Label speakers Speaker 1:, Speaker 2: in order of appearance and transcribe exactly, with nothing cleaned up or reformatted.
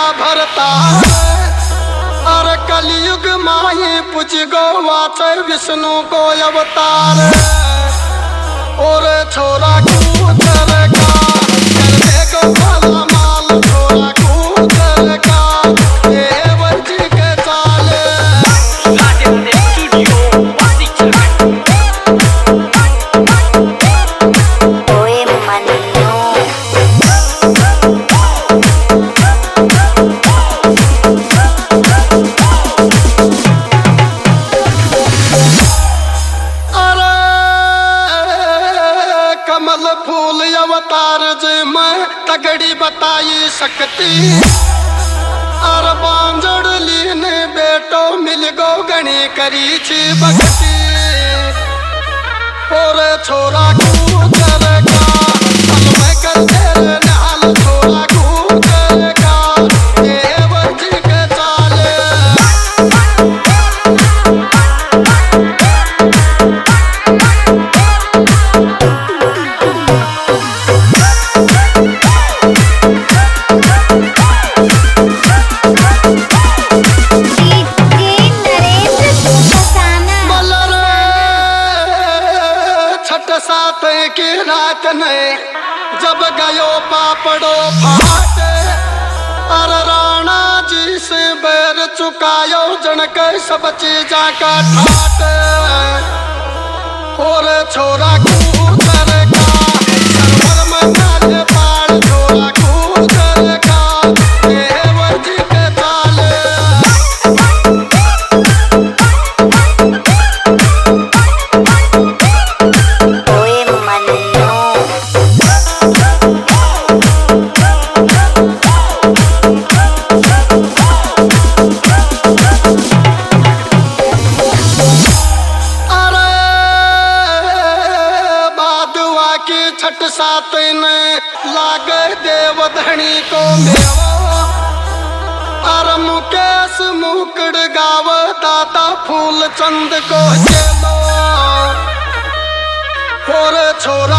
Speaker 1: भरता अरे कलयुग माही पुज गौवाच विष्णु को अवतार और छोरा कूतर का करने को भला माल छोरा कूतर का देवर जी के चाले फूल अवतार जी मैं तगड़ी बताई सकती और बांजड़ लीने बेटो मिल गो गणी करी छी भक्ति और छोरा कूतर का मैं कर तेरे नाल छोरा कूतर का देवर जी के चाले साथ की रात ने जब गयो पापड़ो फाट और राणा जी से बैर चुकायो जनक सब चीजा का ठाट और छोरा कूतर का सरवर में नाले पाड़ छोरा कूतर का देवर जी के चाले छठ सात ने लागे देव धनी को मेवा और मुकेश मुकड़ गाव दाता फूल चंद को चलो और छोरा